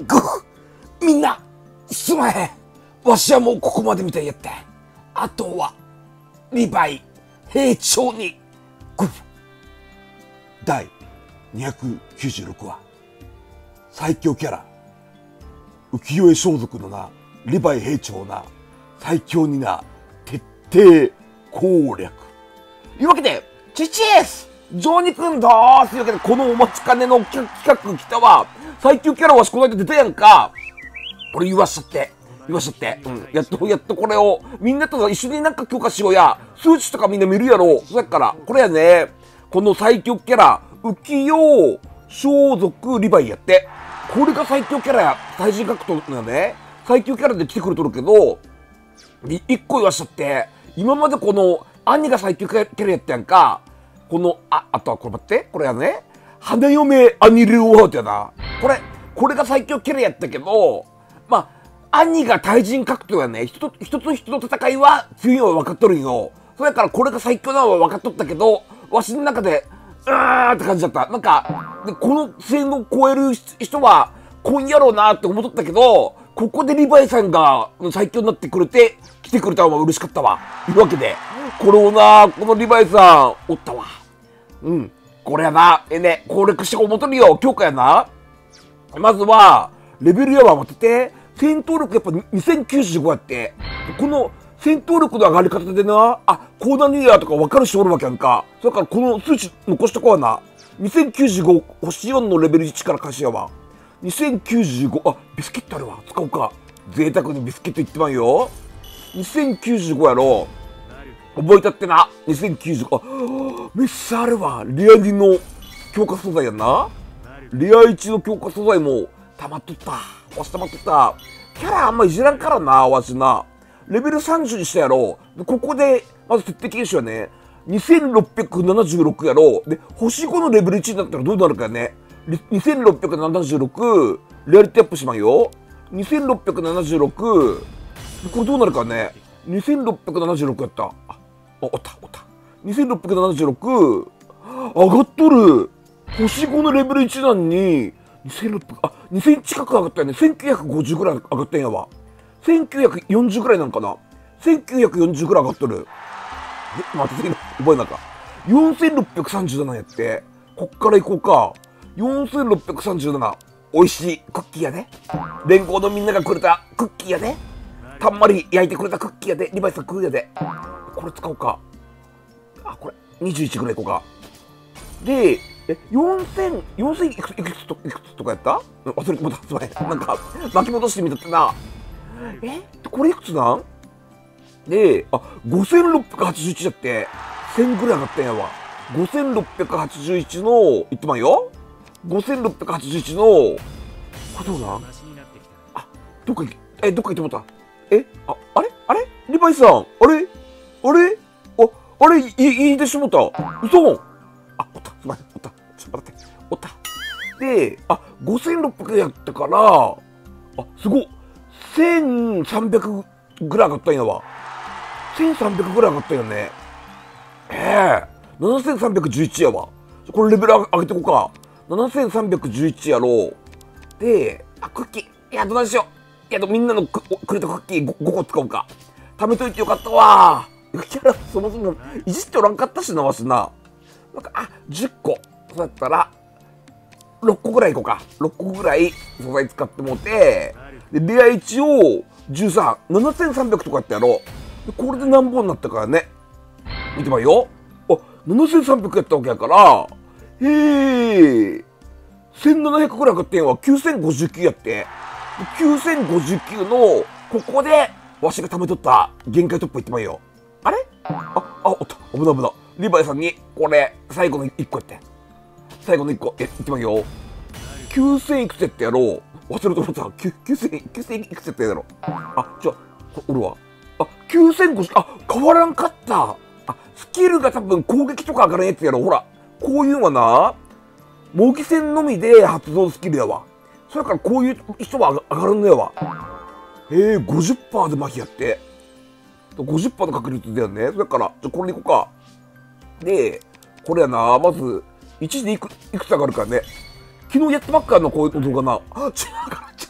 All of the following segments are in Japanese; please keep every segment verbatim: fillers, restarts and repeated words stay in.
ぐみんな、すまへん。わしはもうここまでみたいやって。あとは、リヴァイ、兵長に、グフ。だいにひゃくきゅうじゅうろくわ、最強キャラ、浮世絵装束のな、リヴァイ兵長な、最強にな、徹底攻略。いうわけで、チチースジョニーくんどーすというわけで、このお待ちかねの企画来たわ。最強キャラわしこの間出たやんか。これ言わしちゃって。言わしちゃって。うん。やっと、やっとこれを、みんなと一緒になんか強化しようや。数値とかみんな見るやろ。そやから、これやね。この最強キャラ、浮世装束リヴァイやって。これが最強キャラや。対人格闘がね、最強キャラで来てくれとるけど、一個言わしちゃって、今までこの、兄が最強キャラやったやんか。この、あ、あとはこれ待って。これやね。花嫁兄レオハートやな。これ、これが最強キャラやったけど、まあ、兄が対人格闘やね。人と、人と人の戦いは強いのは分かっとるんよ。それからこれが最強なのは分かっとったけど、わしの中で、うーって感じだった。なんか、でこの性能を超える人は、今やろうなって思っとったけど、ここでリヴァイさんが最強になってくれて、来てくれたのは嬉しかったわ。いうわけで、これをな、このリヴァイさん、おったわ。うん。これやな。えね、攻略して思っとるよ。強化やな。まずは、レベルやわ、待ってて。戦闘力やっぱにせんきゅうじゅうごやって。この戦闘力の上がり方でな、あ、こうなにやとか分かる人おるわけやんか。それからこの数値残しとこうな。にせんきゅうじゅうご、星よんのレベルいちから開始やわ。にせんきゅうじゅうご、あ、ビスケットあるわ。使おうか。贅沢にビスケットいってまんよ。にせんきゅうじゅうごやろ。覚えたってな。にせんきゅうじゅうご。あ、めっちゃあるわ。リアにの強化素材やんな。リアいちの強化素材も溜まっとった。わし溜まっとった。キャラあんまいじらんからな、わしな。レベルさんじゅうにしたやろ。ここで、まず徹底検証やね。にせんろっぴゃくななじゅうろくやろ。で、星ごのレベルいちになったらどうなるかやね。にせんろっぴゃくななじゅうろく、レアリティアップしまんよ。にせんろっぴゃくななじゅうろく、これどうなるかね。にせんろっぴゃくななじゅうろくやった。あ、あおった、おった。にせんろっぴゃくななじゅうろく、上がっとる。星ごのレベルいちなのに、にせんろっぴゃく、あ、にせん近く上がったよね。せんきゅうひゃくごじゅうぐらい上がったんやわ。せんきゅうひゃくよんじゅうぐらいなんかな。せんきゅうひゃくよんじゅうぐらい上がっとる。え、待って、次の、覚えなか。よんせんろっぴゃくさんじゅうななやって。こっから行こうか。よんせんろっぴゃくさんじゅうなな。美味しいクッキーやで。連合のみんながくれたクッキーやで。たんまり焼いてくれたクッキーやで。リヴァイさん食うやで。これ使おうか。あ、これ、にじゅういちぐらい行こうか。で、え、よんせん、よんせんいくつ、いくつと、いくつとかやった？忘れてもらった、すみません。なんか、巻き戻してみたってな。え、これいくつなん？で、あ、ごせんろっぴゃくはちじゅういちだって、せんぐらい上がったんやわ。ごせんろっぴゃくはちじゅういちの、いってまんよ。ごせんろっぴゃくはちじゅういちの、これどうなん？あ、どっか行え、どっか行ってもった。え、あ、あれあれリヴァイさん、あれあれあ、あれ、い、いいでしもった。嘘？あ、おった、すみません、おった。ちょっと待って、おった。で、あ、ごせんろっぴゃくやったから、あ、すごっ。せんさんびゃくぐらい上がったんやわ。せんさんびゃくぐらい上がったよね。ええー、ななせんさんびゃくじゅういちやわ。これレベル上げてこうか。ななせんさんびゃくじゅういちやろう。で、あ、クッキー。いや、どないしよう。いや、みんなのくくれたクッキー ご, ごこ使おうか。貯めといてよかったわ。キャラ、そもそもいじっておらんかったしな、わしな。なんか、あ、じゅっこ。そうやったら、ろっこぐらいいこうか。ろっこぐらい素材使ってもうて、で、レアいちをじゅうさん、ななせんさんびゃくとかやったやろ。で、これで何本になったからね。見てまいよ。あ、ななせんさんびゃくやったわけやから、へえ、せんななひゃくぐらい上がってんわ。きゅうせんごじゅうきゅうやって。きゅうせんごじゅうきゅうの、ここで、わしが貯めとった限界突破いってまいよ。あれあ、あ、おった。危ない危ない。リヴァイさんに、これ、最後のいっこやって。最後のいっこ、え、いってまいよ。きゅうせんいくつやってやろう。忘れと思った。きゅうせん、きゅうせんいくつやったやろ。あ、じゃあ、おるわ。あ、きゅうせんごじゅう、あ、変わらんかった。あ、スキルが多分攻撃とか上がらんやつやろ。ほら。こういうのはな、模擬戦のみで発動スキルやわ。それからこういう人は上がるんだよわ。へえ、ごじゅっパーセント で麻痺やって。ごじゅっパーセント の確率だよね。それから、じゃこれでいこうか。で、これやな、まず、いちでいく、いくつ上がるかね。昨日やったばっかのこういう動画な。あ、違う、上がっちゃっ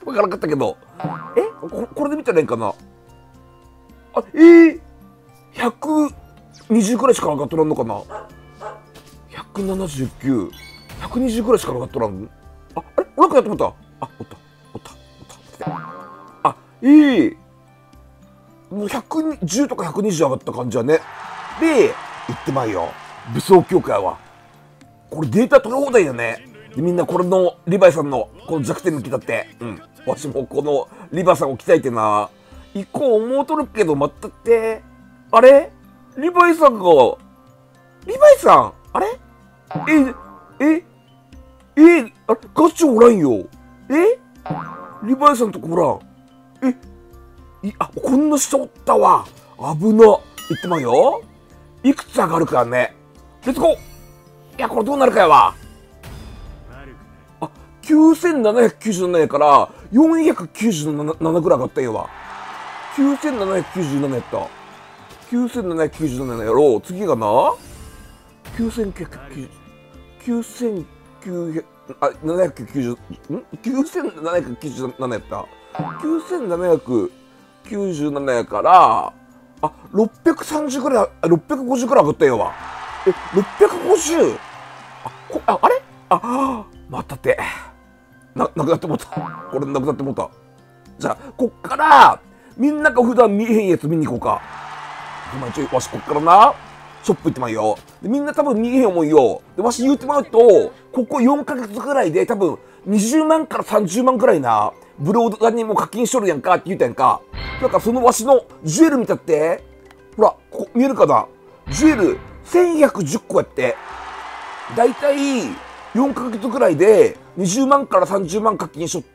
わからなかったけど。えこ、これで見たらいいんかな。あ、えー、ひゃくにじゅうくらいしか上がっとらんのかな。ひゃくななじゅうきゅう、ひゃくにじゅうくらいしか上がっとらん。あ、あれおらんかやって思った。あ、おった、おった、おった。あ、えー、もうひゃくじゅうとかひゃくにじゅう上がった感じはね。で、言ってまいよ。武装協会は。これデータ取り放題だね。でみんなこれのリヴァイさんのこの弱点抜きだって。うん。わしもこのリヴァイさんを鍛えてな。行こう思うとるけど、またって。あれリヴァイさんが、リヴァイさんあれえ、え、え、あれガチおらんよ。えリヴァイさんとこおらん。え、い、あ、こんな人おったわ。危な。言ってまうよ。いくつ上がるかね。レッツゴー。いや、これどうなるかやわ。あ、きゅうせんななひゃくきゅうじゅうななやからよんひゃくきゅうじゅうななぐらい上がったんやわ。きゅうせんななひゃくきゅうじゅうななやった。きゅうせんななひゃくきゅうじゅうななやろう。次がな、きゅうせんきゅうひゃくきゅうじゅう、きゅうせんきゅうひゃく、あ、ななひゃくきゅうじゅう、ん ?きゅうせんななひゃくきゅうじゅうなな やった。きゅうせんななひゃくきゅうじゅうななやから、あ、ろっぴゃくさんじゅうぐらい、ろっぴゃくごじゅうぐらい上がったんやわ。え、ろっぴゃくごじゅう? あ、こあ、あれあ、待ったって。な、なくなってもった。これなくなってもった。じゃあ、こっから、みんなが普段見えへんやつ見に行こうか。お前ちょい、わしこっからな、ショップ行ってまいよ。でみんな多分見えへん思いよ。で、わし言うてまうと、ここよんかげつぐらいで多分にじゅうまんからさんじゅうまんぐらいな、ブロードにも課金しとるやんかって言うたやんか。だからそのわしのジュエル見たって、ほら、ここ見えるかな、ジュエルせんひゃくじゅっこやって。だいたいよんかげつぐらいでにじゅうまんからさんじゅうまん課金しとって、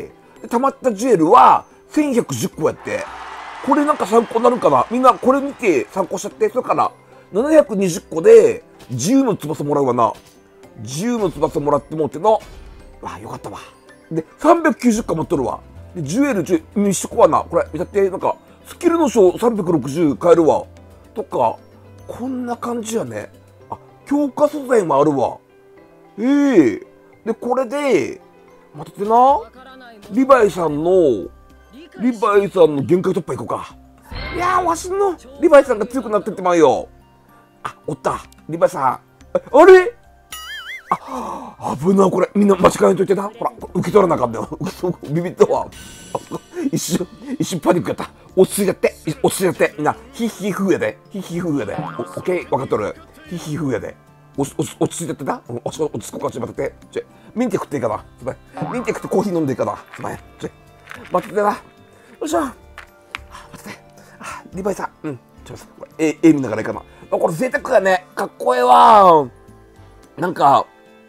で溜まったジュエルはせんひゃくじゅっこやって。これなんか参考になるかな。みんなこれ見て参考しちゃって。それからななひゃくにじゅっこで自由の翼もらうわな。自由の翼もらってもうての。わあ、よかったわ。で、さんびゃくきゅうじゅっこ持っとるわ。で、ジュエルじゅう、一緒はな。これ、見たって、なんか、スキルの章さんびゃくろくじゅう買えるわ。とか、こんな感じやね。あ、強化素材もあるわ。ええー。で、これで、待ってな。リヴァイさんの、リヴァイさんの限界突破いこうか。いやー、わしのリヴァイさんが強くなってってまうよ。あ、おった。リヴァイさん。あれあ、危な、これ。みんな間違えんといてな。ほら、受け取らなあかんだよ。ビビったわ。一瞬、一瞬パニックやった。落ち着いちゃって。落ち着いちゃって。みんな、ヒッヒーフーやで。ヒッヒーフーやで。オッケー、分かっとる。ヒッヒーフーやで。落ち着いちゃってな。落ち着こうか、ちょっと待って。ちょ、ミンティ食っていいかな。すまん。ミンティ食ってコーヒー飲んでいいかな。すまん。ちょ、待っててな。よいしょ。待ってて。あ、リヴァイさん。うん。ちょっとこれ、え、え見ながらいいかな。これ贅沢やね。かっこええわ。なんか、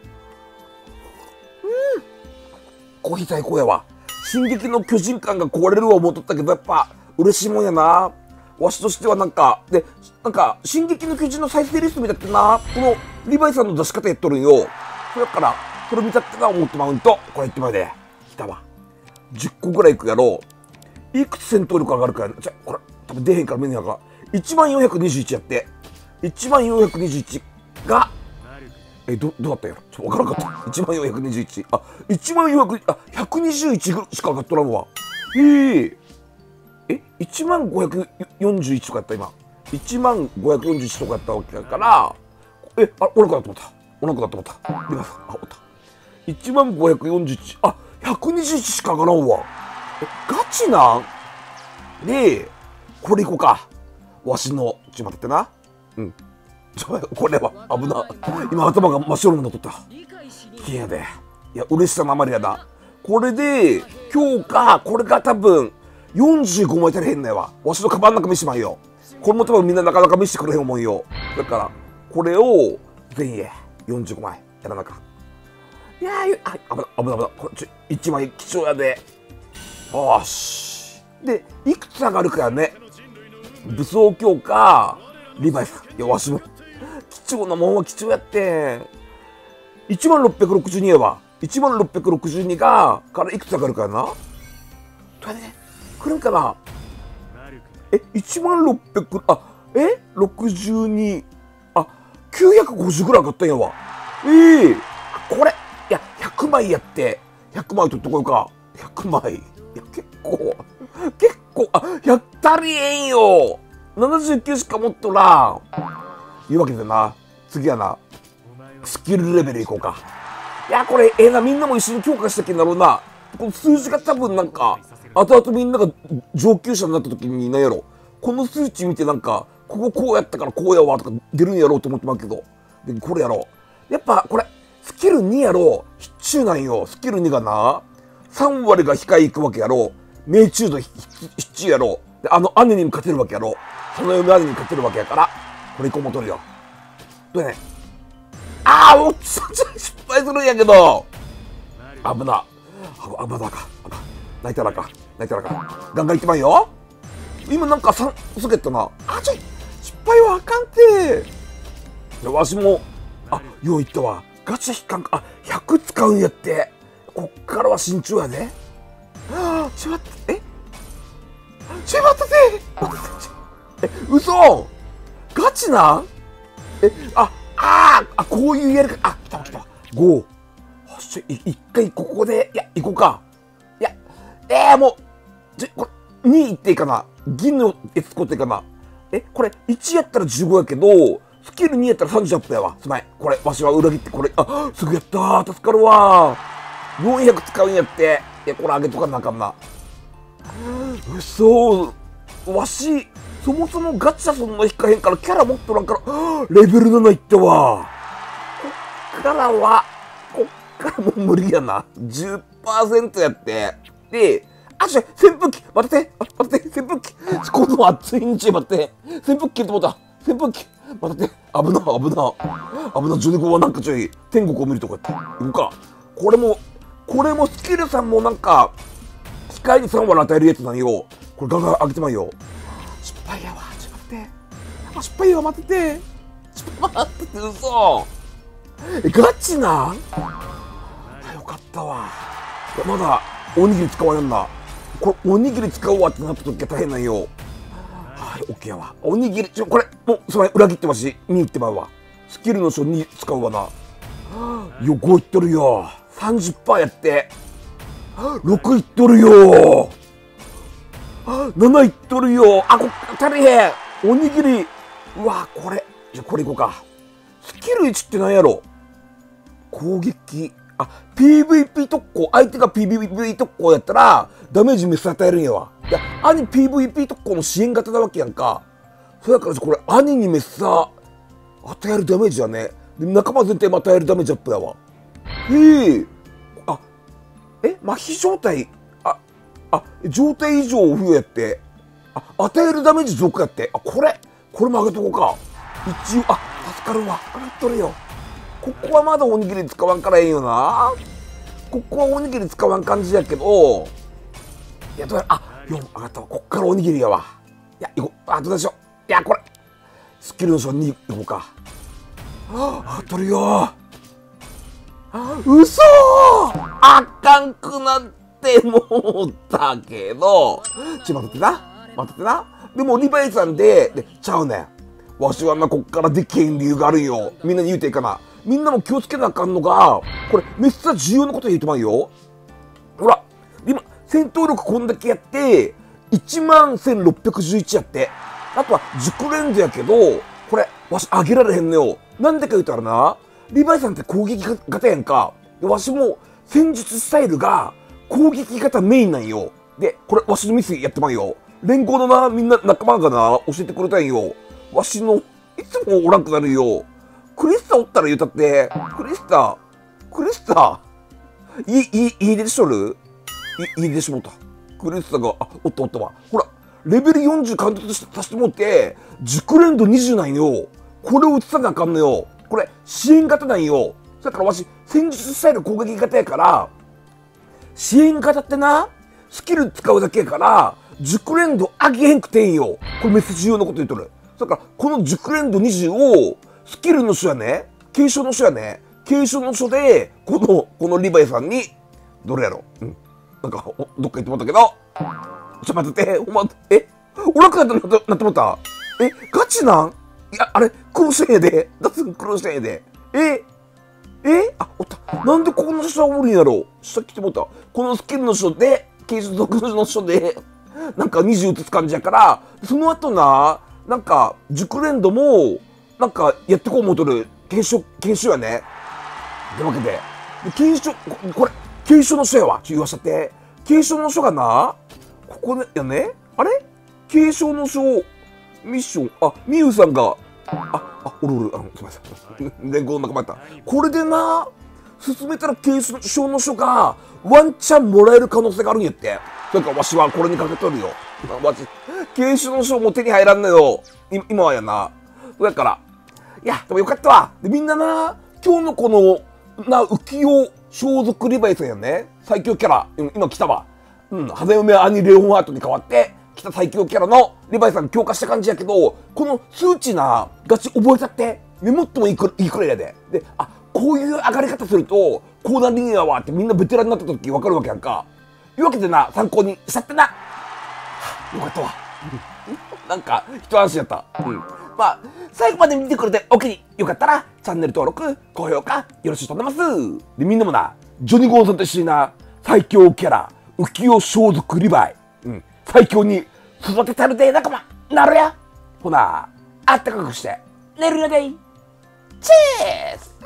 コーヒー最高やわ。進撃の巨人感が壊れるわ思っとったけど、やっぱ嬉しいもんやな。わしとしてはなんか、で、なんか、進撃の巨人の再生リスト見たってな、このリヴァイさんの出し方やっとるんよ。それから、それ見たってな思ってまうんと、これ言ってまうで。来たわ。じゅっこぐらいいくやろう。いくつ戦闘力上がるかやな。じゃ、これ、多分出へんから見えへんから。いちまんよんひゃくにじゅういちやって。いちまんよんひゃくにじゅういちが、え、ど、どうだったんやろちょっとわからんかった。いちまんよんひゃくにじゅういち。あ、いちまんよんひゃく、あ、ひゃくにじゅういちしか上がっとらんわ。えー、え、いちまんごひゃくよんじゅういちとかやった今。いちまんごひゃくよんじゅういちとかやったわけだから、え、あ、おなかだと思った。おなかだと思った。リヴァイさん、あ、おった。いちまんごひゃくよんじゅういち、あ、ひゃくにじゅういちしか上がらんわ。え、ガチなんで、これいこうか。わしの、ちょ、待ってな。うん。これは危な。今頭が真っ白になっとった。きれいで。いや、嬉しさのあまりやな。これで、今日か、これが多分、よんじゅうごまい足りへんねんわ。わしのカバンの中見してまんよ。これも多分みんななかなか見せてくれへん思んよ。だから、これを、全員へ、よんじゅうごまいやらなか。いやー、あ、危な、危な、危な。これ、ちょ、いちまい貴重やで。よし。で、いくつ上がるかやね。武装強化、リヴァイさん。いや、わしも。貴重なもんは貴重やってん。いちまんろっぴゃくろくじゅうにやわ。いちまんろっぴゃくろくじゅうにが、からいくつ上がるかやな。どうやね。来るんかな。え、いちまんろっぴゃく、あ、え ?ろくじゅうに、あ、きゅうひゃくごじゅうぐらい上がったんやわ。ええー、これ、いや、ひゃくまいやって、ひゃくまい取ってこようか。 ひゃくまい。いや、結構、結構、あ、ひゃく足りえんよ。ななじゅうきゅうしか持っとらん。いうわけでな、次はな、スキルレベルいこうか。いや、これ、ええな、みんなも一緒に強化してきんだろうな。この数字が多分なんか、後々みんなが上級者になった時に何やろ。この数値見てなんか、こここうやったからこうやわとか出るんやろうと思ってますけど。で、これやろう。やっぱこれ、スキルにやろう。必中なんよ。スキルにがな、さん割が控えいくわけやろう。命中度必中やろう。で、あの姉にも勝てるわけやろう。その嫁姉に勝てるわけやから、これいこうもとるよ。どうやね。ああ、おっちょちょ失敗するんやけど。危な。あ、危なか。泣いたらか。泣いたらか。ガンガンいってまいよ。今なんかさん、すげったな。あ、ちょい、失敗はあかんて。わしも、あ、よう言ったわ。ガチャ引かんか。あ、ひゃく使うんやって。こっからは慎重やね。はあ、しまった、えしまったてえ、嘘ガチなんえ、あ、あーあ、こういうやり方、あ、来た来た。ご。よし、一回ここで、いや、行こうか。いや、えー、もう、ちょ、これ、にいっていいかな。銀のエツコっていいかな。え、これ、いちやったらじゅうごやけど、スキルにやったらさんじゅうアップやわ。すまん。これ、わしは裏切って、これ、あ、すぐやったー。助かるわー。よんひゃく使うんやって。いや、これあげとかなあかんな。うそー。わし、そもそもガチャそんな引かへんからキャラ持っとらんから、レベルなないってわ。こっからは、こっからもう無理やな。じゅっパーセント やって。で、あ、ちょ、扇風機待ってて、あ、待ってて、扇風機この暑いんち、待って。扇風機切ると思った。扇風機待ってて、危な、危な。危な、ジョネコはなんかちょい、天国を見るとこやって。行こうか。これも、これもスキルさんもなんか、機械にさん割与えるやつなんよ。これガンガン開けてまいよ。失敗やわ。ちょっと待って。あ、失敗やわ。待ってて。ちょっと待ってて、嘘。え、ガチなん？あ、よかったわ。まだ、おにぎり使わんやんな。これ、おにぎり使うわってなった時は大変なんよ。はい、オッケーやわ。おにぎり、ちょ、これ、もう、それ、裏切ってまし。にいってまうわ。スキルの書に使うわな。よ、ごいっとるよ。さんじゅっパーセント やって。ろくいっとるよ。なないっとるよ。あ、こ足りへん。おにぎり。うわ、これ。じゃ、これいこうか。スキルいちって何やろ。攻撃。あ、ピーブイピー 特攻。相手が ピーブイピー 特攻やったら、ダメージメス与えるんやわ。いや、兄 ピーブイピー 特攻の支援型なわけやんか。それだから、これ、兄にメス与えるダメージやね。で、仲間全体も与えるダメージアップやわ。へえ。あ、え、麻痺状態。あ、あ、状態以上付与やって。あ、与えるダメージ増加やって。あ、これ、これも上げとこうか。一応、あ、助かるわ。上がっとるよ。ここはまだおにぎり使わんからええよな。ここはおにぎり使わん感じやけど。いや、どうやら、あ、よん上がったわ。こっからおにぎりやわ。いや、行こう。あ、どうでしょう。いや、これ。スキルの書に行こうか。あ、上がっとるよ。うそー、あかんくなってもうたけど。ちょ、待ってな。待ってな。でも、リヴァイさんで、で、ちゃうねん。わしはな、こっからできへん理由があるんよ。みんなに言うていいかな。みんなも気をつけなあかんのが、これ、めっちゃ重要なこと言うてまうよ。ほら、今、戦闘力こんだけやって、いちまんせんろっぴゃくじゅういちやって。あとは、熟練度やけど、これ、わし上げられへんのよ。なんでか言うたらな、リヴァイさんって攻撃型やんか。で、わしも戦術スタイルが攻撃型メインなんよ。で、これわしのミスやってまんよ。連合のな、みんな仲間がな、教えてくれたんよ。わしの、いつもおらんくなるよ。クリスタおったら言うたって、クリスタ、クリスタ、いい、いい、いいでしょるいい、いいでしもった。クリスタが、あ、おったおったわ。ほら、レベルよんじゅうカウントさせてもって、熟練度にじゅうなんよ。これを映さなあかんのよ。これ、支援型なんよ。それからわし、戦術スタイル攻撃型やから、支援型ってな、スキル使うだけやから、熟練度上げへんくてんよ。これめっちゃ重要なこと言っとる。それから、この熟練度にじゅうを、スキルの書やね、継承の書やね、継承の書で、この、このリヴァイさんに、どれやろうん。なんか、どっか行ってもったけど、ちょっと待ってて、お前、えおらくなってなってもったえガチなんいや、あれ、苦労してんやで。だって苦労してんやで。ええあ、おった。 なんでこんな人は無理やろう。さっき思った。このスキルの人で、継続の人で、なんかにじゅう移す感じやから、その後な、なんか、熟練度も、なんか、やってこう思うとる、継承、継承やね。ってわけで、継承、これ、継承の人やわ。ちょ、言わしちゃって。継承の人がな、ここで、やね、あれ継承の書、ミッション、あ、みゆさんが、あ、あ、おるおる、あの、すみません。伝言の仲間やった。これでな、進めたら継承の書が、ワンチャンもらえる可能性があるんやって。それからわしはこれにかけとるよ。わし、継承の書も手に入らんのよ。今はやな。だから、いや、でもよかったわ。で、みんなな、今日のこの、な、浮世装束リヴァイさんやね。最強キャラ、今来たわ。うん、花嫁兄レオンハートに代わって、来た最強キャラのリヴァイさん強化した感じやけど、この数値な、ガチ覚えたって、メモってもいいくいいくらいやで。で、あ、こういう上がり方すると、こうなりんやわってみんなベテランになった時分かるわけやんか。いうわけでな、参考にしちゃってな。はあ、よかったわ。なんか、一安心やった。うん。まあ、最後まで見てくれてお気によかったら、チャンネル登録、高評価、よろしく頼みます。で、みんなもな、ジョニゴーさんと一緒にな、最強キャラ、浮世装束リヴァイ、うん、最強に育てたるで仲間、なるや。ほな、あったかくして、寝るやでい。チェース